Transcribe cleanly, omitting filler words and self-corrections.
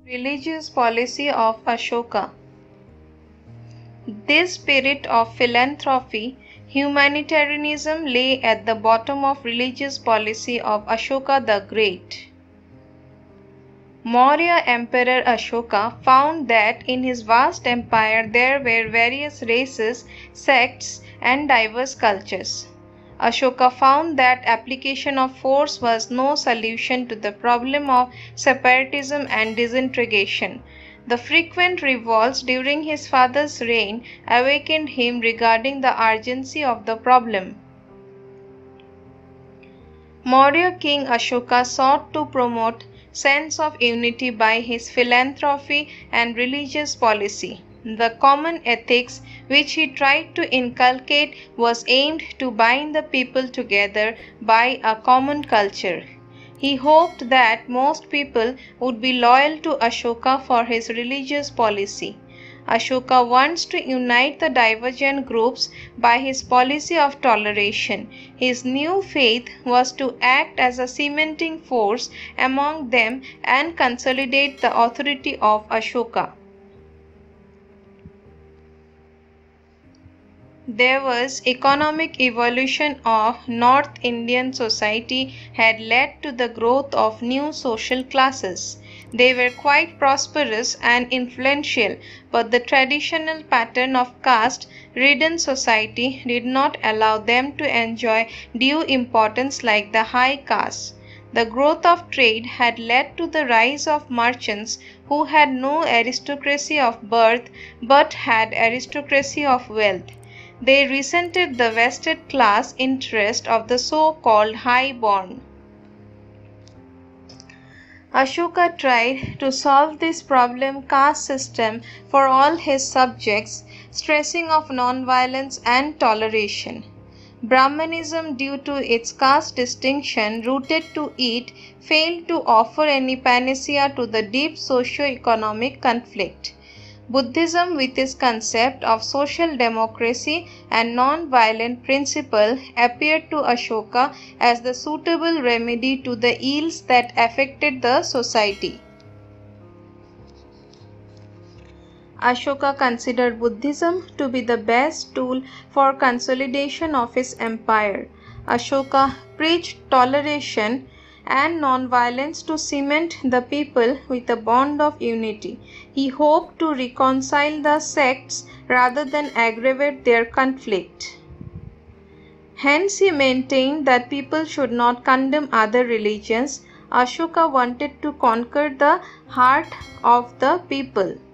Religious policy of Ashoka. This spirit of philanthropy, humanitarianism lay at the bottom of religious policy of Ashoka the Great. Maurya Emperor Ashoka found that in his vast empire there were various races, sects, and diverse cultures. Ashoka found that application of force was no solution to the problem of separatism and disintegration. The frequent revolts during his father's reign awakened him regarding the urgency of the problem. Maurya King Ashoka sought to promote sense of unity by his philanthropy and religious policy. The common ethics which he tried to inculcate was aimed to bind the people together by a common culture. He hoped that most people would be loyal to Ashoka for his religious policy. Ashoka wants to unite the divergent groups by his policy of toleration. His new faith was to act as a cementing force among them and consolidate the authority of Ashoka. There was economic evolution of North Indian society had led to the growth of new social classes. They were quite prosperous and influential, but the traditional pattern of caste-ridden society did not allow them to enjoy due importance like the high caste. The growth of trade had led to the rise of merchants who had no aristocracy of birth but had aristocracy of wealth. They resented the vested class interest of the so-called high-born. Ashoka tried to solve this problem caste system for all his subjects, stressing of non-violence and toleration. Brahmanism, due to its caste distinction rooted to it, failed to offer any panacea to the deep socio-economic conflict. Buddhism, with its concept of social democracy and non-violent principle, appeared to Ashoka as the suitable remedy to the ills that affected the society. Ashoka considered Buddhism to be the best tool for consolidation of his empire. Ashoka preached toleration and non-violence to cement the people with a bond of unity. He hoped to reconcile the sects rather than aggravate their conflict. Hence he maintained that people should not condemn other religions. Ashoka wanted to conquer the heart of the people.